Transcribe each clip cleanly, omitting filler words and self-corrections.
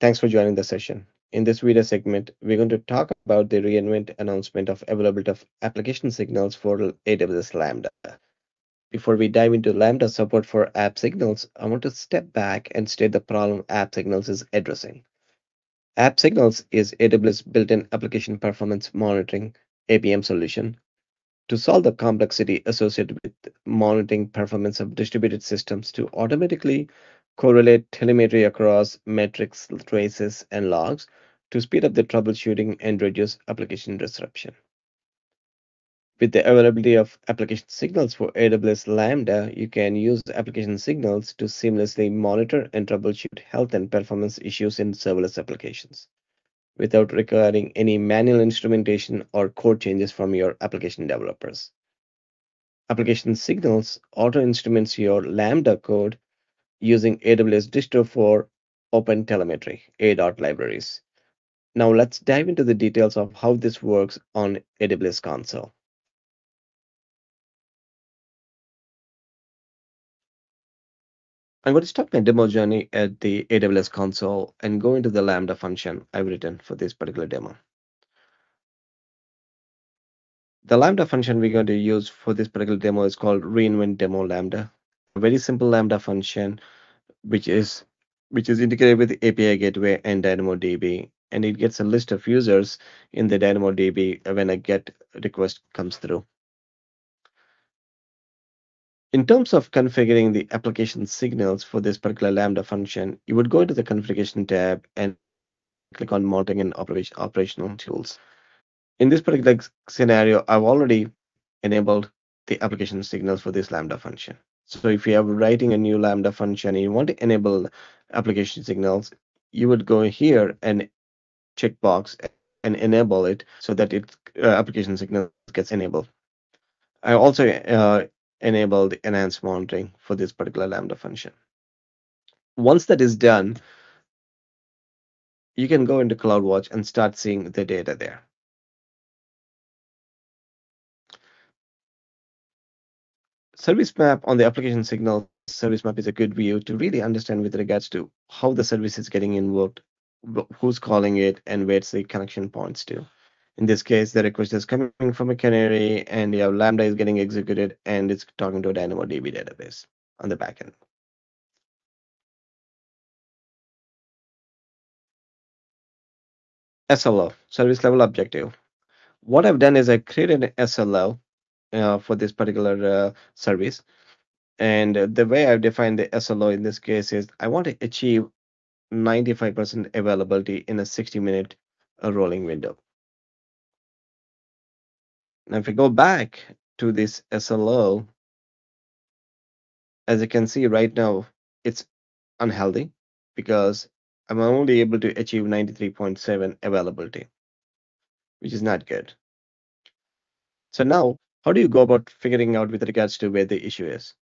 Thanks for joining the session. In this video segment, we're going to talk about the reInvent announcement of availability of application signals for AWS Lambda. Before we dive into Lambda support for app signals, I want to step back and state the problem app signals is addressing. App signals is AWS built-in application performance monitoring APM solution to solve the complexity associated with monitoring performance of distributed systems to automatically correlate telemetry across metrics, traces, and logs to speed up the troubleshooting and reduce application disruption. With the availability of application signals for AWS Lambda, you can use application signals to seamlessly monitor and troubleshoot health and performance issues in serverless applications without requiring any manual instrumentation or code changes from your application developers. Application signals auto-instruments your Lambda code using AWS distro for OpenTelemetry, A. libraries. Now let's dive into the details of how this works on AWS console. I'm going to start my demo journey at the AWS console and go into the Lambda function I've written for this particular demo. The Lambda function we're going to use for this particular demo is called reInvent demo Lambda. A very simple Lambda function which is integrated with the API gateway and DynamoDB, and it gets a list of users in the DynamoDB when a GET request comes through. In terms of configuring the application signals for this particular Lambda function, you would go into the configuration tab and click on monitoring and operational tools. In this particular scenario, I've already enabled the application signals for this Lambda function. So if you are writing a new Lambda function and you want to enable application signals, you would go here and checkbox and enable it so that it application signal gets enabled. I also enabled enhanced monitoring for this particular Lambda function. Once that is done, you can go into CloudWatch and start seeing the data there. Service map on the application signal service map is a good view to really understand with regards to how the service is getting invoked, who's calling it, and where's the connection points to. In this case, the request is coming from a canary, and your Lambda is getting executed, and it's talking to a DynamoDB database on the backend. SLO, service level objective. What I've done is I created an SLO for this particular service. And the way I've defined the SLO in this case is I want to achieve 95% availability in a 60-minute rolling window. Now, if we go back to this SLO, as you can see right now, it's unhealthy because I'm only able to achieve 93.7 availability, which is not good. So now, how do you go about figuring out with regards to where the issue is?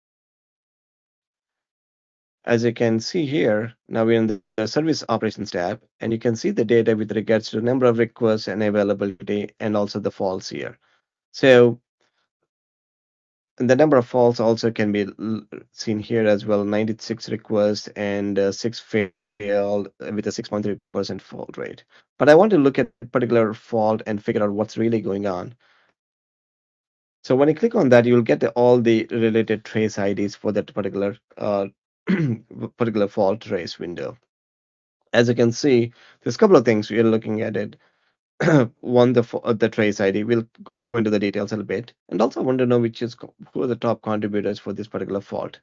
As you can see here, now we're in the service operations tab, and you can see the data with regards to number of requests and availability, and also the faults here. So the number of faults also can be seen here as well, 96 requests and 6 failed with a 6.3% fault rate. But I want to look at a particular fault and figure out what's really going on. So when you click on that, you'll get all the related trace IDs for that particular particular fault trace window. As you can see, there's a couple of things we are looking at it. One, the trace ID. We'll go into the details a little bit, and also I want to know who are the top contributors for this particular fault.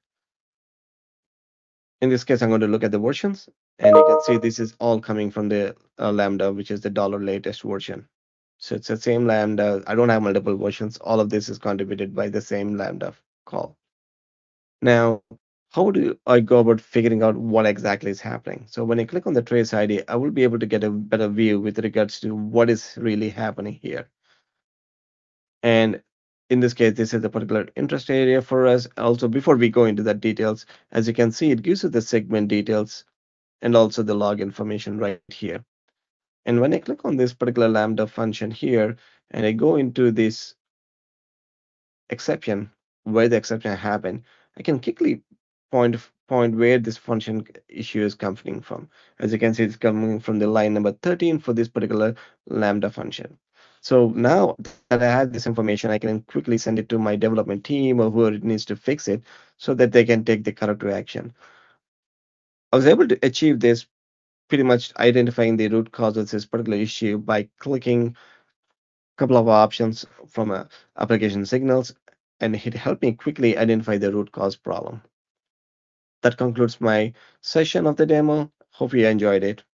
In this case, I'm going to look at the versions, and you can see this is all coming from the Lambda, which is the $latest version. So it's the same Lambda. I don't have multiple versions. All of this is contributed by the same Lambda call. Now, how do I go about figuring out what exactly is happening? So when I click on the trace ID, I will be able to get a better view with regards to what is really happening here. And in this case, this is a particular interest area for us. Also, before we go into the details, as you can see, it gives you the segment details and also the log information right here. And when I click on this particular Lambda function here, and I go into this exception, where the exception happened, I can quickly point point where this function issue is coming from. As you can see, it's coming from the line number 13 for this particular Lambda function. So now that I have this information, I can quickly send it to my development team or whoever needs to fix it so that they can take the corrective action. I was able to achieve this pretty much identifying the root cause of this particular issue by clicking a couple of options from application signals, and it helped me quickly identify the root cause problem. That concludes my session of the demo. Hope you enjoyed it.